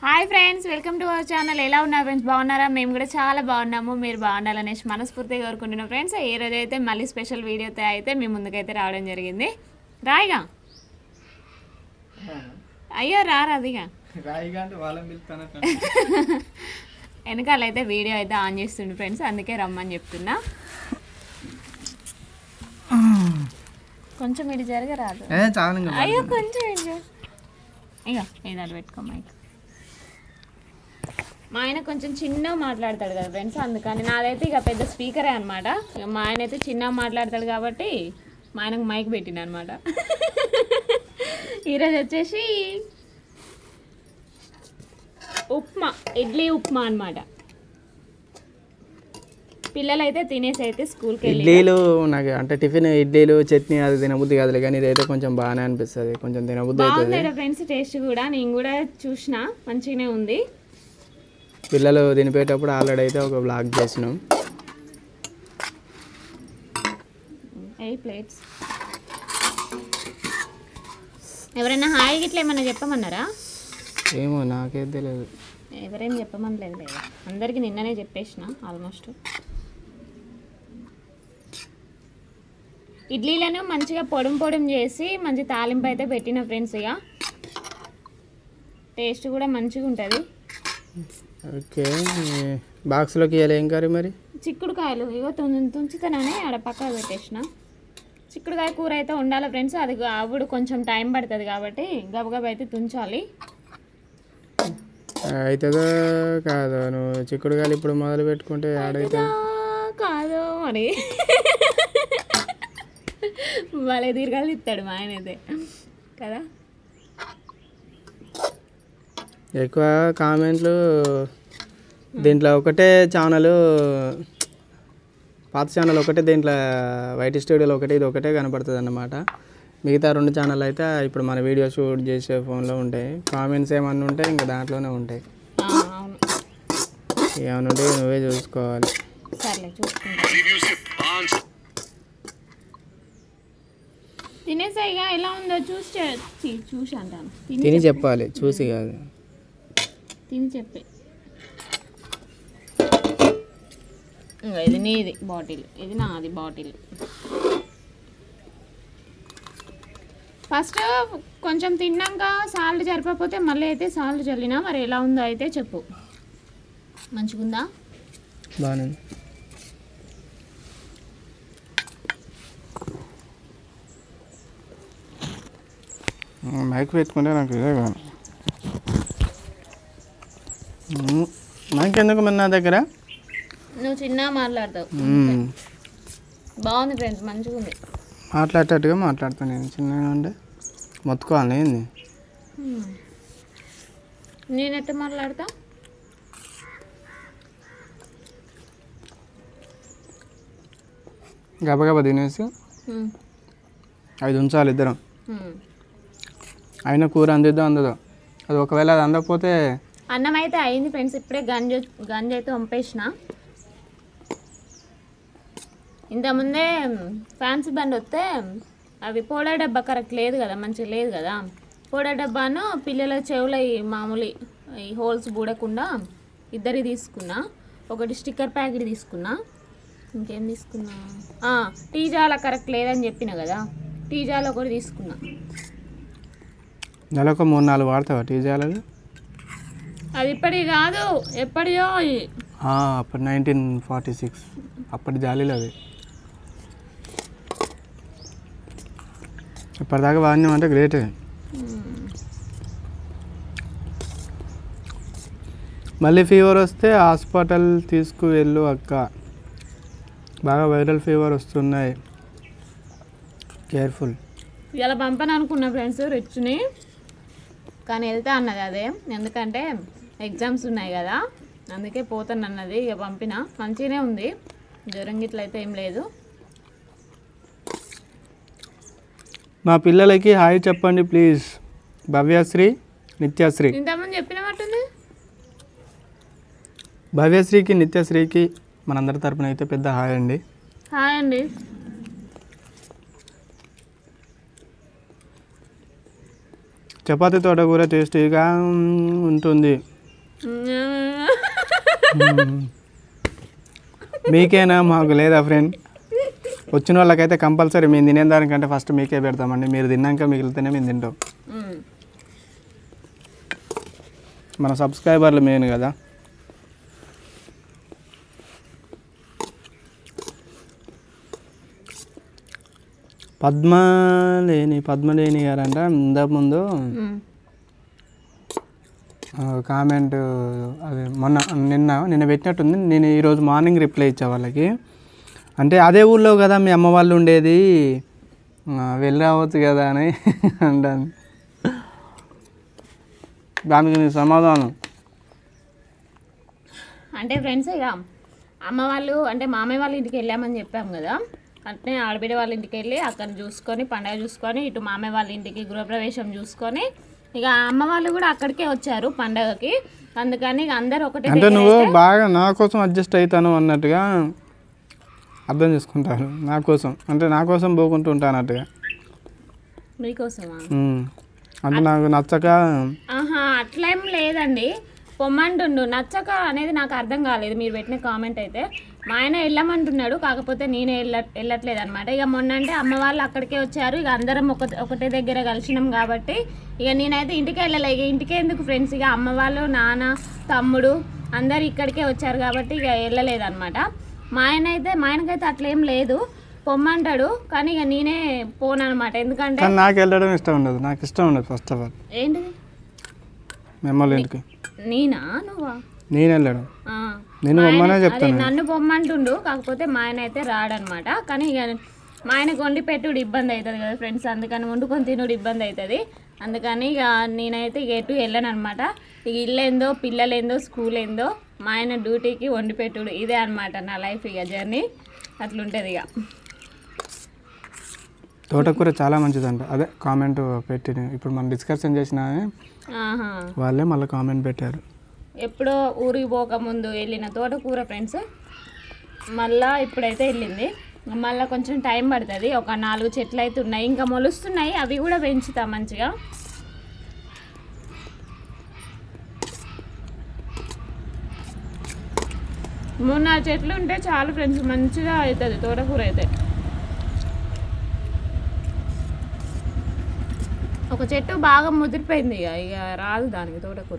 Hi friends, welcome to our channel. ఎలా ఉన్నారు friends? బాగున్నారా? మేము కూడా చాలా బాగున్నాము. మీరు బాగుండాలనేసి మనస్ఫూర్తిగా కోరుకుంటున్నాం ఫ్రెండ్స్. ఈ రోజు అయితే మళ్ళీ స్పెషల్ వీడియోతో అయితే మీ ముందుకైతే రావడం జరిగింది. రాయిగా అయ్యో రాదిగా వెనకాలైతే వీడియో అయితే ఆన్ చేస్తుండే ఫ్రెండ్స్, అందుకే రమ్మని చెప్తున్నా. కొంచెం ఇటు జరగరాదు. అయ్యో కొంచెం ఇక ఏదో పెట్టుకో మైక్. మా ఆయన కొంచెం చిన్నగా మాట్లాడతాడు కదా ఫ్రెండ్స్, అందుకని నాదైతే ఇక పెద్ద స్పీకరే అనమాట. మా ఆయన అయితే చిన్నగా మాట్లాడతాడు కాబట్టి మా ఆయనకు మైక్ పెట్టిన అనమాట. ఈరోజు వచ్చేసి ఉప్మా, ఇడ్లీ ఉప్మా అనమాట. పిల్లలు అయితే తినేసి అయితే స్కూల్కి వెళ్ళి ఇడ్లీలు నాకు అంటే టిఫిన్ ఇడ్లీలు చట్నీ అది తినబుద్ధి కాదులే, కానీ ఇదైతే కొంచెం బాగానే అనిపిస్తుంది, కొంచెం తినబుద్ధి అవుతుంది ఫ్రెండ్స్. టేస్ట్ కూడా నేను కూడా చూసిన, మంచిగానే ఉంది. పిల్లలు తినిపోయేటప్పుడు ఆల్రెడీ అయితే ఒక బ్లాగ్ చేసినాం. 8 ప్లేట్స్. ఎవరైనా హాయ్ గిట్లా ఏమన్నా చెప్పమన్నారా? ఏమో నాకేం తెలియదు, ఎవరేం చెప్పమని లేదు లేదా, అందరికీ నిన్ననే చెప్పేసిన ఆల్మోస్ట్. ఇడ్లీలను మంచిగా పొడం చేసి మంచి తాలింపు అయితే పెట్టిన ఫ్రెండ్స్. ఇక టేస్ట్ కూడా మంచిగా ఉంటుంది. ఓకే, బాక్స్లోకి ఇవ్వాలి. ఏం కర్రీ మరి? చిక్కుడుకాయలు ఇగో తుంచుతానని ఆడ పక్కన పెట్టేసిన. చిక్కుడుకాయ కూర అయితే ఉండాలి ఫ్రెండ్స్. అది అప్పుడు కొంచెం టైం పడుతుంది కాబట్టి గబగబా అయితే తుంచాలి. అవుతుందో కాదు, నువ్వు చిక్కుడుకాయలు ఇప్పుడు మొదలు పెట్టుకుంటే ఆడైతే కాదు మరి. వాళ్ళే దీర్ఘాలు ఇస్తాడు మా ఆయన అయితే కదా. ఎక్కువ కామెంట్లు దీంట్లో ఒకటే ఛానల్, పాత ఛానల్ ఒకటే, దీంట్లో వైటీ స్టూడియోలో ఒకటే, ఇది ఒకటే కనపడుతుంది అన్నమాట. మిగతా 2 ఛానల్ అయితే ఇప్పుడు మన వీడియో షూట్ చేసే ఫోన్లో ఉంటాయి. కామెంట్స్ ఏమన్నా ఉంటే ఇంకా దాంట్లోనే ఉంటాయి. ఏమన్నా ఉంటే నువ్వే చూసుకోవాలి. సర్లే చూసుకుంటా. తినేసాయిగా ఎలా ఉందో చూసి అంటాను. తిని చెప్పాలి, చూసి కాదు. తిని చెప్పే. ఇది నీది బాటిల్, ఇది నాది బాటిల్. ఫస్ట్ కొంచెం తిన్నాక సాల్ట్ సరిపోతే మళ్ళీ అయితే సాల్ట్ చల్లినా. మరి ఎలా ఉందో అయితే చెప్పు. మంచిగుందా? బాగానే. మైక్ పెట్టుకుంటే నాకు ఇదే కాదు. మైక్ ఎందుకు మరి నా దగ్గర? నువ్వు చిన్నగా మాట్లాడతావు. బాగుంది ఫ్రెండ్స్, మంచిగా ఉంది. మాట్లాడేటట్టుగా మాట్లాడతాను నేను. చిన్నగా ఉంటే మొత్తుకోవాలి. ఏంది నేనెట్ట మాట్లాడతా? గబగబా తినేసి 5 ఉంచాలి ఇద్దరం. అయినా కూర అందిద్దాం అందదో, అది ఒకవేళ అది అందకపోతే. అన్నం అయితే అయింది ఫ్రెండ్స్. ఇప్పుడే గంజి అయితే పంపేసిన. ఇంతకుముందే ఫ్యాన్సీ బండి వస్తే అవి పోడా డబ్బా కరెక్ట్ లేదు కదా, మంచిగా లేదు కదా. పోడా డబ్బాను పిల్లల చెవుల మామూలు ఈ హోల్స్ బూడకుండా 2 తీసుకున్నా. ఒకటి స్టిక్కర్ ప్యాకెట్ తీసుకున్నా. ఇంకేం తీసుకున్నా? టీ జాల కరెక్ట్ లేదని చెప్పిన కదా, టీ జాల ఒకటి తీసుకున్నా. నెలకు 3-4 వాడతావా టీ జాలలు? అది ఇప్పటిది కాదు, ఎప్పటిదో. అప్పుడు 1946 అప్పటి జాలీలు అవి. ఇప్పటిదాకా వాడినామంటే గ్రేటే. మళ్ళీ ఫీవర్ వస్తే హాస్పిటల్ తీసుకువెళ్ళు అక్క, బాగా వైరల్ ఫీవర్ వస్తున్నాయి, కేర్ఫుల్. ఇలా పంపని అనుకున్నా ఫ్రెండ్స్ రిచ్ని, కానీ వెళ్తా అన్నది అదే. ఎందుకంటే ఎగ్జామ్స్ ఉన్నాయి కదా, అందుకే పోతాను అన్నది. ఇక పంపిన. మంచిగానే ఉంది, జ్వరం గిట్ల అయితే ఏం లేదు. మా పిల్లలకి హాయ్ చెప్పండి ప్లీజ్. భవ్యశ్రీ, నిత్యశ్రీ. ఇంతకుముందు చెప్పినట్టుంది. భవ్యశ్రీకి నిత్యశ్రీకి మనందరి తరపున అయితే పెద్ద హాయ్ అండి. హాయ్ అండి. చపాతీ తోటకూర టేస్టీగా ఉంటుంది. మీకేనా మాకు లేదా ఫ్రెండ్? వచ్చిన వాళ్ళకైతే కంపల్సరీ మేము తినేదానికంటే ఫస్ట్ మీకే పెడతామండి. మీరు తిన్నాక మిగిలితేనే మేము తింటాం. మన సబ్స్క్రైబర్లు మెయిన్ కదా. పద్మలేని గారంట ఇంతకుముందు కామెంట్ అది నిన్న పెట్టినట్టుంది. నేను ఈరోజు మార్నింగ్ రిప్లై ఇచ్చా వాళ్ళకి. అంటే అదే ఊళ్ళో కదా మీ అమ్మ వాళ్ళు ఉండేది, వెళ్ళి రావచ్చు కదా అని అంటాను. దానికి నీ సమాధానం అంటే ఫ్రెండ్స్, ఇక అమ్మ వాళ్ళు అంటే మామయ్య వాళ్ళ ఇంటికి వెళ్ళామని చెప్పాము కదా, అంటే ఆడబిడ్డ వాళ్ళ ఇంటికి వెళ్ళి అక్కడ చూసుకొని పండగ చూసుకొని ఇటు మామయ్య వాళ్ళ ఇంటికి గృహప్రవేశం చూసుకొని ఇక అమ్మ వాళ్ళు కూడా అక్కడికే వచ్చారు పండగకి. అందుకని ఇక అందరు ఒకటే. అంటే నువ్వు బాగా నా కోసం అడ్జస్ట్ అవుతాను అన్నట్టుగా అర్థం చేసుకుంటాను. నా కోసం అంటే నా కోసం పోకుంటూ ఉంటాను అన్నట్టుగా. మీకోసమా? అంటే నాకు నచ్చక అట్లేం లేదండి, పొమ్మంటుండు. నచ్చక అనేది నాకు అర్థం కాలేదు మీరు పెట్టిన కామెంట్ అయితే. మా ఆయన వెళ్ళమంటున్నాడు, కాకపోతే నేనే వెళ్ళట్లేదు అనమాట. ఇక మొన్న అంటే అమ్మ వాళ్ళు అక్కడికే వచ్చారు, ఇక అందరం ఒకటే దగ్గర కలిసినాం కాబట్టి ఇక నేనైతే ఇంటికి వెళ్ళలే. ఇక ఇంటికే ఎందుకు ఫ్రెండ్స్, ఇక అమ్మ వాళ్ళు నాన్న తమ్ముడు అందరు ఇక్కడికే వచ్చారు కాబట్టి ఇక వెళ్ళలేదన్నమాట. మా ఆయనకైతే అట్లేం లేదు, పొమ్మంటాడు, కానీ ఇక నేనే పోను అనమాట. ఎందుకంటే నాకు వెళ్ళడం ఇష్టం ఉండదు. నాకు ఇష్టం ఉండదు ఫస్ట్ ఆఫ్ ఆల్. ఏంటిది? మెమ్మల ఇంటికి నేనా నువ్వా? నేను వెళ్ళాడు, నేను పొమ్మనే చెప్తాను. నన్ను పొమ్మంటుండు, కాకపోతే మా ఆయన అయితే రాడనమాట. కానీ ఇక మా ఆయనకు వండి పెట్టుడు ఇబ్బంది అవుతుంది కదా ఫ్రెండ్స్, అందుకని వండుకొని తినుడు ఇబ్బంది అవుతుంది. అందుకని ఇక నేనైతే ఇక ఎటు వెళ్ళాను అనమాట. ఇక ఇల్లు ఏందో పిల్లలు ఏందో స్కూల్ ఏందో మా ఆయన డ్యూటీకి వండి పెట్టుడు, ఇదే అనమాట నా లైఫ్. ఇక జర్నీ అట్లుంటుంది. ఇక తోటకూర చాలా మంచిదంట. అదే కామెంట్ పెట్టి ఇప్పుడు మనం డిస్కషన్ చేసిన వాళ్ళే మళ్ళీ కామెంట్ పెట్టారు. ఎప్పుడో ఊరికి పోకముందు వెళ్ళిన తోటకూర ఫ్రెండ్స్, మళ్ళీ ఇప్పుడైతే వెళ్ళింది. మళ్ళీ కొంచెం టైం పడుతుంది. ఒక 4 చెట్లు అయితే ఉన్నాయి, ఇంకా మొలుస్తున్నాయి, అవి కూడా పెంచుతా మంచిగా. మూడు 4 చెట్లు ఉంటే చాలు ఫ్రెండ్స్, మంచిగా అవుతుంది తోటకూర అయితే. ఒక చెట్టు బాగా ముదిరిపోయింది, ఇక రాదు దానికి తోటకూర.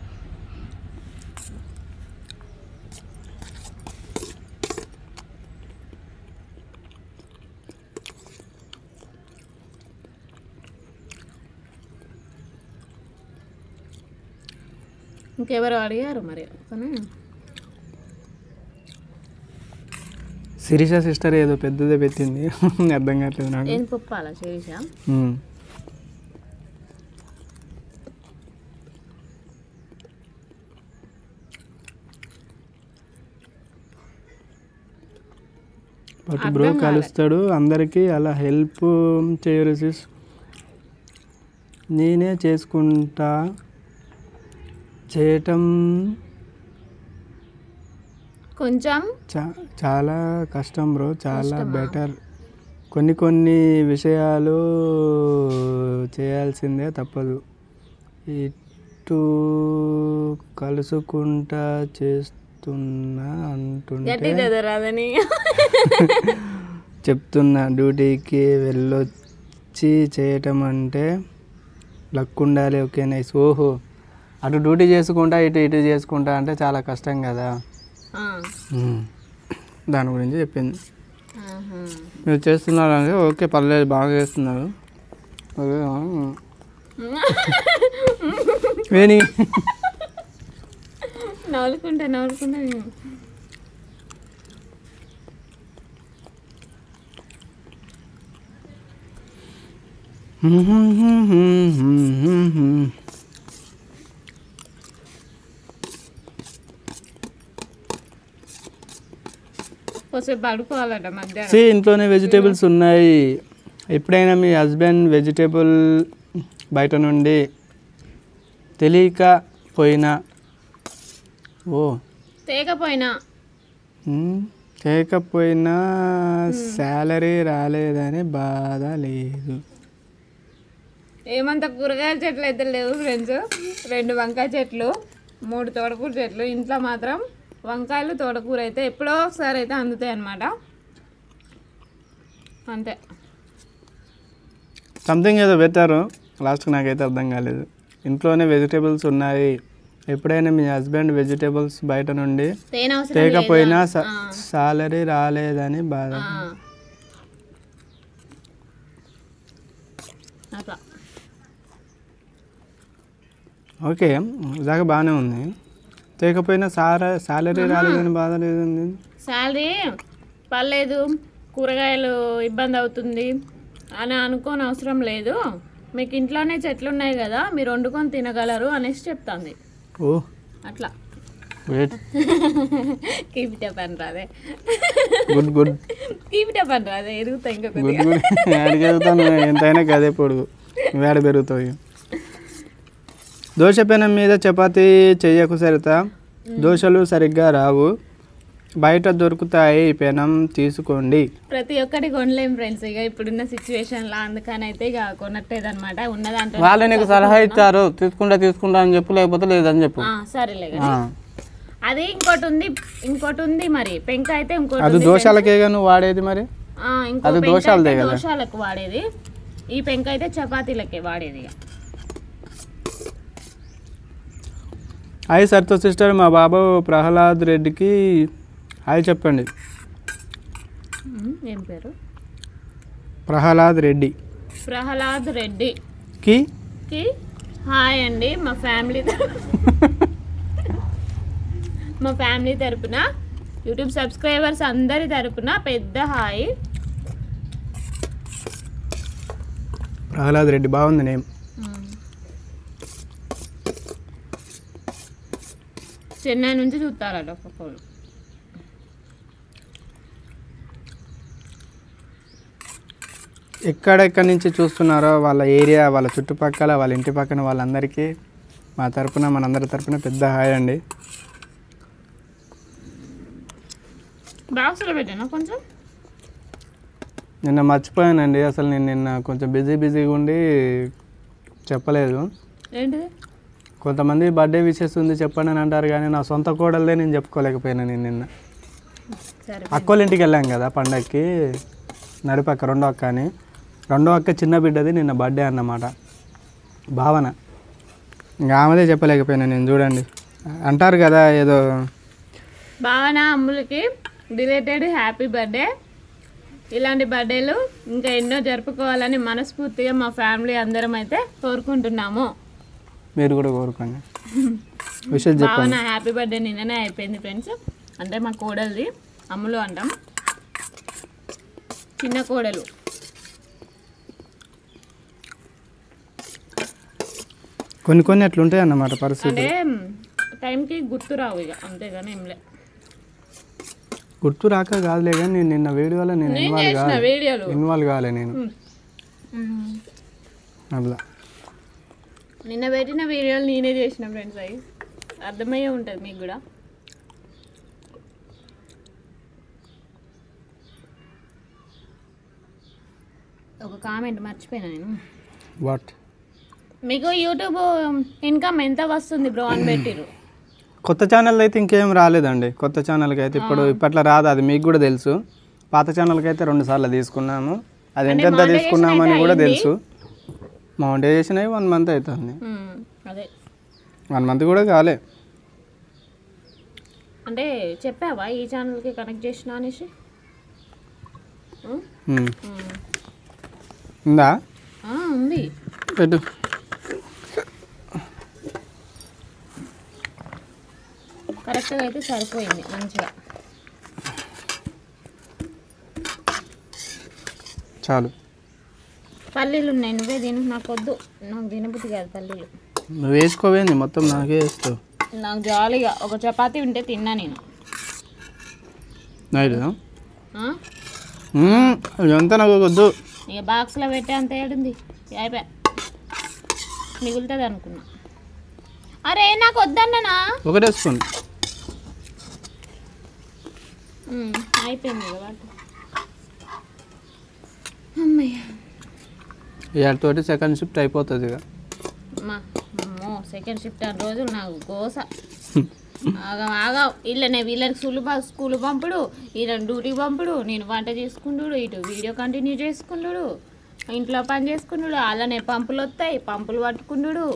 ఇంకెవరో అడిగారు మరి, కానీ శిరీష సిస్టర్ ఏదో పెద్దదే పెట్టింది, అర్థం కావట్లేదు నాకు. ఏం పప్పాలా శిరీష? బట్ బ్రో కలుస్తాడు అందరికీ, అలా హెల్ప్ చేయరు సిస్, నేనే చేసుకుంటా. చేయటం కొంచెం చాలా కష్టం బ్రో, చాలా బెటర్. కొన్ని విషయాలు చేయాల్సిందే, తప్పదు. ఇటు కలుసుకుంటా చేస్తున్నా అంటుంటే చెప్తున్నా, డ్యూటీకి వెళ్ళొచ్చి చేయటం అంటే లక్ ఉండాలి. Okay nice. ఓహో, అటు డ్యూటీ చేసుకుంటా ఇటు చేసుకుంటా అంటే చాలా కష్టం కదా, దాని గురించి చెప్పింది. మీరు చేస్తున్నారు అంటే ఓకే పర్లేదు, బాగా చేస్తున్నారు. వేణి నవ్వుకుంటా పడుకోవాలట మధ్యాహ్నం. ఇంట్లోనే వెజిటేబుల్స్ ఉన్నాయి. ఎప్పుడైనా మీ హస్బెండ్ వెజిటేబుల్ బయట నుండి తేకపోయినా శాలరీ రాలేదని బాధ లేదు. ఏమంత కూరగాయల చెట్లు అయితే లేవు ఫ్రెండ్స్, 2 వంకాయ చెట్లు, 3 తోటకూర చెట్లు. ఇంట్లో మాత్రం వంకాయలు తోటకూర అయితే ఎప్పుడో ఒకసారి అయితే అందుతాయి అన్నమాట. అంతే. సంథింగ్ ఏదో పెట్టారు లాస్ట్కి నాకైతే అర్థం కాలేదు. ఇంట్లోనే వెజిటేబుల్స్ ఉన్నాయి, ఎప్పుడైనా మీ హస్బెండ్ వెజిటేబుల్స్ బయట నుండి తేకపోయినా సాలరీ రాలేదని బాధ. ఓకే ఇదాకా బాగానే ఉంది. తేకపోయినా సాలరీ రాలేదని బాధ లేదండి. సాలరీ పర్లేదు, కూరగాయలు ఇబ్బంది అవుతుంది అని అనుకోని అవసరం లేదు, మీకు ఇంట్లోనే చెట్లు ఉన్నాయి కదా మీరు వండుకొని తినగలరు అనేసి చెప్తాంది. ఓ అట్లా కీప్ ఇట్ అప్ అని రాదే. Good good keep it up అని రాదే. ఎదుగుతా ఇంకా గుడ్ గుడ్. ఎదుగుతాను ఎంతైనా గదే పొడుగు వేడ పెరుగుతాయి. దోశ పెనం మీద చపాతీ చెయ్యకు సరిత, దోశలు సరిగ్గా రావు, బయట దొరుకుతాయి, పెనం తీసుకోండి. ప్రతి ఒక్కటి కొనలేం ఫ్రెండ్స్ ఇక ఇప్పుడున్న సిచ్యువేషన్లో, అందుకని అయితే ఇక కొనట్టేదన్నమాట. ఉన్నదాంట్లో వాళ్ళు నీకు సలహా ఇచ్చారు తీసుకుంటా అని చెప్పు, లేకపోతే లేదని చెప్పు. సరేలే. అది ఇంకోటి ఉంది మరి పెంక అయితే ఇంకోటి. అది దోశలకే నువ్వు వాడేది మరి, అది దోశలకు వాడేది. ఈ పెంక అయితే చపాతీలకే వాడేది. హాయ్ సరిత సిస్టర్, మా బాబు ప్రహ్లాద్ రెడ్డికి హాయ్ చెప్పండి. ఏం పేరు? ప్రహ్లాద్ రెడ్డి. ప్రహ్లాద్ రెడ్డి కి హాయ్ అండి. మా ఫ్యామిలీ తరపున యూట్యూబ్ సబ్స్క్రైబర్స్ అందరి తరపున పెద్ద హాయ్. ప్రహ్లాద్ రెడ్డి బాగుంది నేమ్. చెన్నై నుంచి చూస్తారట ఒక్కొక్కరు. ఎక్కడెక్కడి నుంచి చూస్తున్నారో వాళ్ళ ఏరియా, వాళ్ళ చుట్టుపక్కల, వాళ్ళ ఇంటి పక్కన వాళ్ళందరికీ మా తరపున, మనందరి తరపున పెద్ద హాయ్ అండి. బాక్స్లో పెట్టాను కొంచెం. నిన్న మర్చిపోయానండి, అసలు నేను నిన్న కొంచెం బిజీగా ఉండి చెప్పలేదు. ఏంటిది? కొంతమంది బర్త్డే విషెస్ ఉంది చెప్పండి అని అంటారు, కానీ నా సొంత కోడలదే నేను చెప్పుకోలేకపోయినా. నేను నిన్న అక్కోళ్ళ ఇంటికి వెళ్ళాం కదా పండగకి, నడిపక్క రెండో అక్క చిన్న బిడ్డది నిన్న బర్త్డే అన్నమాట, భావన. ఇంకా ఆమెదే చెప్పలేకపోయినా నేను. చూడండి అంటారు కదా ఏదో, భావన అమ్ములకి రిలేటెడ్ హ్యాపీ బర్త్డే. ఇలాంటి బర్త్డేలు ఇంకా ఎన్నో జరుపుకోవాలని మనస్ఫూర్తిగా మా ఫ్యామిలీ అందరం అయితే కోరుకుంటున్నాము. మీరు కూడా కోరుకోండి. విషయం చెప్పండి. హ్యాపీ బర్త్డే నిన్ననే అయిపోయింది ఫ్రెండ్స్. అంటే మా కోడలిది, అమ్ములు అంటాం, చిన్న కోడలు. కొన్ని అట్లుంటాయి అన్నమాట పరిస్థితి. అంటే టైంకి గుర్తు రావు ఇక, అంతేగాని ఏం లే. గుర్తు రాక కాదులే, కానీ నేను నిన్న వీడియోలో నేను ఇన్వాల్వ్ కాలే నేను. అట్లా నిన్న పెట్టిన వీడియోలు నేనే చేసిన ఫ్రెండ్స్, అవి అర్థమయ్యే ఉంటుంది మీకు కూడా. ఒక కామెంట్ మర్చిపోయినా నేను. వాట్? మీకు యూట్యూబ్ ఇన్కమ్ ఎంత వస్తుంది బ్రో అని పెట్టిరు. కొత్త ఛానల్ అయితే ఇంకేం రాలేదండి. కొత్త ఛానల్కి అయితే ఇప్పట్లో రాదు, అది మీకు కూడా తెలుసు. పాత ఛానల్కి అయితే 2 సార్లు తీసుకున్నాము, అది ఎంత తీసుకున్నామని కూడా తెలుసు. మౌంటైజేషన్ అయ్యి 1 మంత్ అవుతుంది. అదే 1 మంత్ కూడా కాలే. అంటే చెప్పావా ఈ ఛానల్కి కనెక్ట్ చేసిన అనేసి? ఉందా? ఉంది. పెట్టు. కరెక్ట్గా అయితే సరిపోయింది మంచిగా. చాలు. పల్లీలు ఉన్నాయి, నువ్వే తిను. నాకు వద్దు, నాకు తినబుద్ధి కాదు పల్లీలు. నువ్వు వేసుకోవేంది, మొత్తం నాకే వేస్తావు. నాకు జాలీగా ఒక చపాతీ ఉంటే తిన్నా నేను. ఎంత నాకు వద్దు. ఇక బాక్స్లో పెట్టే అంత ఏడుంది, అయిపోయా మిగులుతుంది అనుకున్నా. అరే నాకు వద్దన్నా. ఒకటే స్పూన్ అయిపోయింది కదా. అమ్మయ్య, ఇవాళతోటి సెకండ్ షిఫ్ట్ అయిపోతుంది ఇక. అమ్మో సెకండ్ షిఫ్ట్ అని రోజులు నాకు గోస ఆగా వీళ్ళకి స్కూల్ పంపుడు వీళ్ళని డ్యూటీకి పంపుడు నేను వంట చేసుకుంటుడు ఇటు వీడియో కంటిన్యూ చేసుకుంటుడు ఇంట్లో పని చేసుకుంటుడు అలానే పంపులు వస్తాయి పంపులు పట్టుకుంటుడు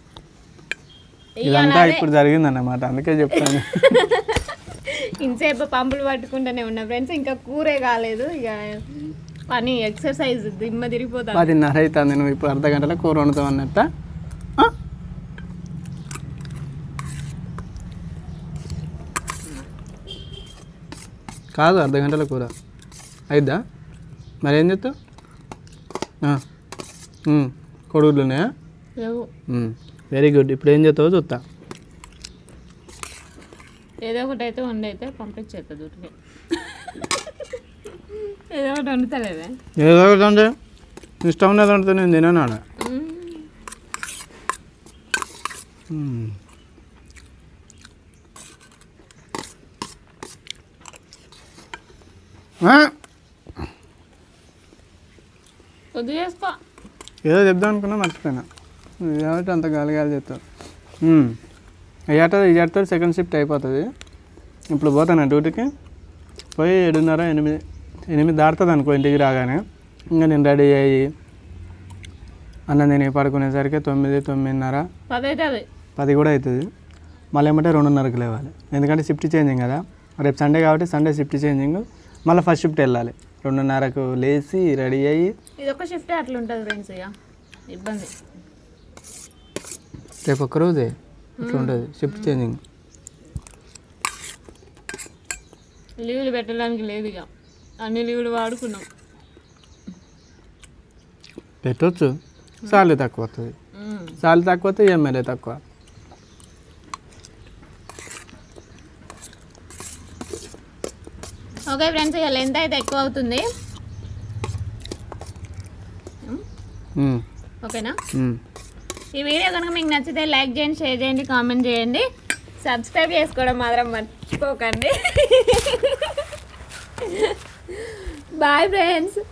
ఇదంతా ఇప్పుడు జరిగిందన్నమాట అందుకే చెప్తాను ఇంతసేపు పంపులు పట్టుకుంటూనే ఉన్నా ఫ్రెండ్స్ ఇంకా కూరే కాలేదు ఇక పని ఎక్సర్సైజ్ దిమ్మ తిరిగిపోతా 10:30 అవుతుంది నువ్వు ఇప్పుడు అర్ధ గంటలో కూర వండుతావు అన్నట్ట కాదు అర్ధ గంటల కూర అయిద్దా మరి ఏం చేస్తావు కొడుగులున్నాయా వెరీ గుడ్ ఇప్పుడు ఏం చేస్తావో చూస్తా ఏదో ఒకటి అయితే వండైతే పంపించేస్తా దుట్టుగా ఏదో ఒకటి వండుతలేదే ఏదో ఒకటి అంటే ఇష్టం ఉన్నది వండుతా నేను తిననాడ వద్దు చేసుకో ఏదో చెప్దాం అనుకున్నా మర్చిపోయినా కాబట్టి అంత గాలి గాలి చెప్తావు ఈ ఏటతో సెకండ్ షిఫ్ట్ అయిపోతుంది ఇప్పుడు పోతాను డ్యూటీకి పోయి 7:30 8 దాటుతుంది అనుకో ఇంటికి రాగానే ఇంకా నేను రెడీ అయ్యి అన్న నేను పడుకునేసరికి 9 9:30 10 కూడా అవుతుంది మళ్ళీ ఏమంటే 2:30కి లేవాలి ఎందుకంటే షిఫ్ట్ చేంజింగ్ కదా రేపు సండే కాబట్టి సండే షిఫ్ట్ చేంజింగ్ మళ్ళీ ఫస్ట్ షిఫ్ట్ వెళ్ళాలి 2:30కు లేచి రెడీ అయ్యి ఇదొక షిఫ్ట్ అట్లా ఉంటుంది ఫ్రెండ్స్ ఇక ఇబ్బంది రేపు ఒక్కరోజే అట్లా ఉంటుంది షిఫ్ట్ చేంజింగ్ లీవులు పెట్టడానికి లేదు ఇక అన్ని లీవులు వాడుకున్నాం పెట్టవచ్చు సాలరీ తక్కువ వస్తుంది సాలరీ తక్కువ వస్తే ఈఎంఐలే తక్కువ ఓకే ఫ్రెండ్స్ ఇక లెంత్ అయితే ఎక్కువ అవుతుంది ఓకేనా ఈ వీడియో కనుక మీకు నచ్చితే లైక్ చేయండి షేర్ చేయండి కామెంట్ చేయండి సబ్స్క్రైబ్ చేసుకోవడం మాత్రం మర్చిపోకండి బాయ్ ఫ్రెండ్స్